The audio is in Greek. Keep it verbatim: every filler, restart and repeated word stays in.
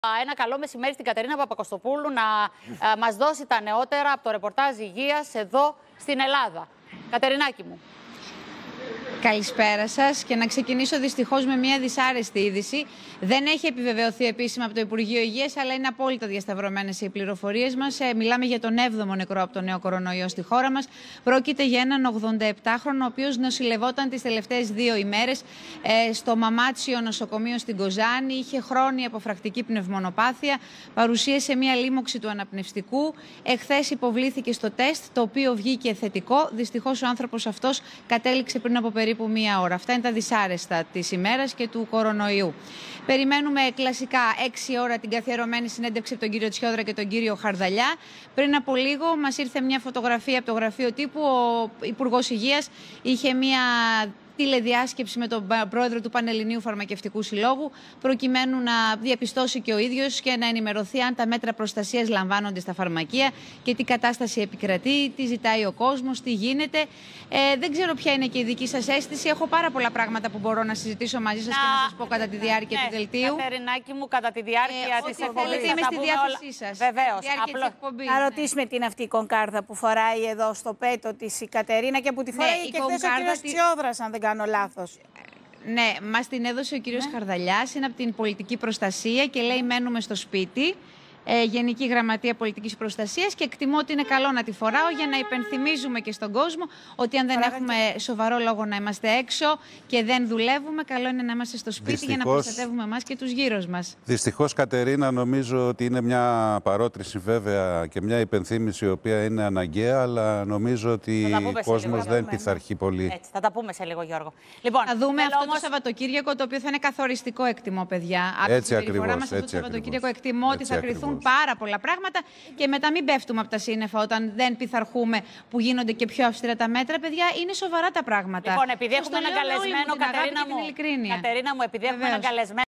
Ένα καλό μεσημέρι στην Κατερίνα Παπακοστοπούλου να α, μας δώσει τα νεότερα από το ρεπορτάζ υγείας εδώ στην Ελλάδα. Κατερινάκη μου. Καλησπέρα σας και να ξεκινήσω δυστυχώς με μια δυσάρεστη είδηση. Δεν έχει επιβεβαιωθεί επίσημα από το Υπουργείο Υγείας, αλλά είναι απόλυτα διασταυρωμένες οι πληροφορίες μας. Ε, μιλάμε για τον έβδομο νεκρό από τον νέο κορονοϊό στη χώρα μας. Πρόκειται για έναν ογδονταεπτάχρονο, ο οποίος νοσηλευόταν τις τελευταίες δύο ημέρες ε, στο Μαμάτσιο νοσοκομείο στην Κοζάνη. Είχε χρόνια αποφρακτική πνευμονοπάθεια, παρουσίασε μια λίμωξη του αναπνευστικού. Εχθές υποβλήθηκε στο τεστ, το οποίο βγήκε θετικό. Δυστυχώς ο άνθρωπος αυτός κατέληξε πριν από περίπου περίπου μία ώρα. Αυτά είναι τα δυσάρεστα της ημέρας και του κορονοϊού. Περιμένουμε κλασικά έξι ώρα την καθιερωμένη συνέντευξη από τον κύριο Τσιόδρα και τον κύριο Χαρδαλιά. Πριν από λίγο μας ήρθε μια φωτογραφία από το γραφείο τύπου. Ο Υπουργός Υγείας είχε μια τηλεδιάσκεψη με τον πρόεδρο του Πανελληνίου Φαρμακευτικού Συλλόγου, προκειμένου να διαπιστώσει και ο ίδιος και να ενημερωθεί αν τα μέτρα προστασίας λαμβάνονται στα φαρμακεία και τι κατάσταση επικρατεί, τι ζητάει ο κόσμος, τι γίνεται. Ε, δεν ξέρω ποια είναι και η δική σας αίσθηση. Έχω πάρα πολλά πράγματα που μπορώ να συζητήσω μαζί σας να... και να σας πω κατά τη διάρκεια ναι, του δελτίου. Κατερινάκη μου, κατά τη διάρκεια ε, της εκπομπής. Είμαι στη διάθεσή σας. Βεβαίως. Απλώς... Να ρωτήσουμε τι είναι αυτή η κονκάρδα που φοράει εδώ στο πέτο της η Κατερίνα και που τη φοράει ναι, και χθες ο κύριος Τσιόδρας, αν δεν κάνω λάθος. Ναι, μας την έδωσε ο κύριος ναι. Χαρδαλιάς, είναι από την πολιτική προστασία και λέει μένουμε στο σπίτι. Ε, Γενική Γραμματεία Πολιτικής Προστασίας και εκτιμώ ότι είναι καλό να τη φοράω για να υπενθυμίζουμε και στον κόσμο ότι αν δεν Παραγα... έχουμε σοβαρό λόγο να είμαστε έξω και δεν δουλεύουμε, καλό είναι να είμαστε στο σπίτι Δυστυχώς... για να προστατεύουμε εμάς και τους γύρω μας. Δυστυχώς, Κατερίνα, νομίζω ότι είναι μια παρότριση βέβαια και μια υπενθύμηση η οποία είναι αναγκαία, αλλά νομίζω ότι ο κόσμος δεν πειθαρχεί πολύ. Έτσι, θα τα πούμε σε λίγο, Γιώργο. Λοιπόν, θα δούμε αυτό όμως... το Σαββατοκύριακο, το οποίο θα είναι καθοριστικό, εκτιμώ, παιδιά. Έτσι ακριβώς. Μας αυτό το Σαββατοκύριακο εκτιμώ ότι θα κρυθούν πάρα πολλά πράγματα και μετά μην πέφτουμε από τα σύννεφα όταν δεν πειθαρχούμε που γίνονται και πιο αυστηρά τα μέτρα. Παιδιά, είναι σοβαρά τα πράγματα. Λοιπόν, επειδή έχουμε έναν καλεσμένο, Κατερίνα μου, Κατερίνα μου, επειδή έχουμε έναν καλεσμένο.